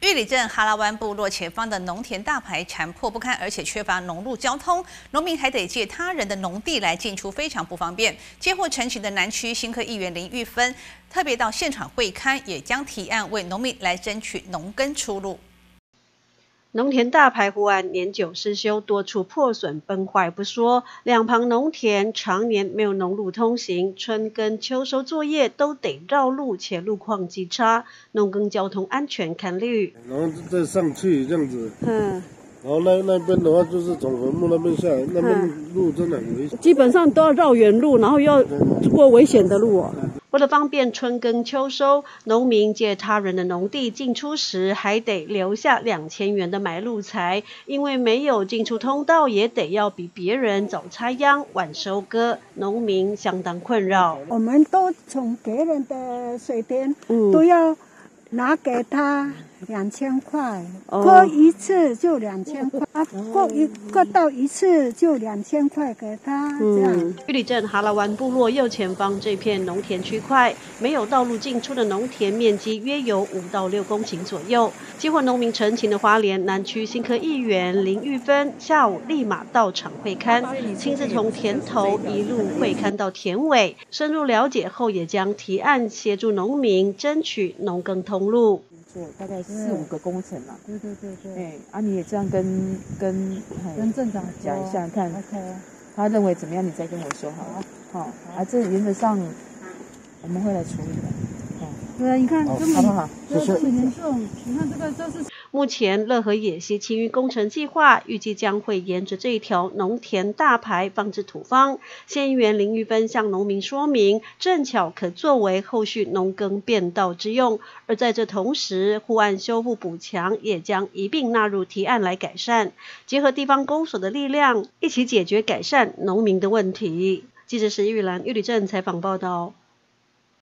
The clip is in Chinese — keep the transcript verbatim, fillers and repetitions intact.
玉里镇哈拉湾部落前方的农田大排残破不堪，而且缺乏农路交通，农民还得借他人的农地来进出，非常不方便。接获陈情的南区新科议员林玉芬特别到现场会勘，也将提案为农民来争取农耕出路。 农田大排湖岸年久失修，多处破损崩坏不说，两旁农田常年没有农路通行，春耕秋收作业都得绕路，且路况极差，农耕交通安全堪虑。 然后再上去这样子， 嗯， 然后那那边的话就是从坟墓那边下来，那边路真的很危险， 基本上都要绕远路，然后要过危险的路哦。 为了方便春耕秋收，农民借他人的农地进出时，还得留下两千元的买路财，因为没有进出通道，也得要比别人早插秧、晚收割，农民相当困扰。 我们都从别人的水田，嗯、都要拿给他两千块， 哦、 割一次就两千块，啊，割一割到一次就两千块给他，这样。 嗯、玉里镇哈拉湾部落右前方这片农田区块，没有道路进出的农田面积约有五到六公顷左右。接获农民陈情的花莲南区新科议员林玉芬，下午立马到场会勘，亲自从田头一路会勘到田尾，深入了解后，也将提案协助农民争取农耕通路。 大概四五个工程了， 对对对对。 哎，啊，你也这样跟跟跟镇长讲一下，看 ，OK， 他认为怎么样，你再跟我说好了。好，啊，这原则上我们会来处理的。哦， 对啊，你看根本好不好？ 这是很严重，你看这个这是。 目前乐和野溪清淤工程计划预计将会沿着这一条农田大排放置土方。县议员林玉芬向农民说明，正巧可作为后续农耕变道之用。而在这同时，护岸修复补强也将一并纳入提案来改善，结合地方公所的力量，一起解决改善农民的问题。记者石玉兰玉里镇采访报道。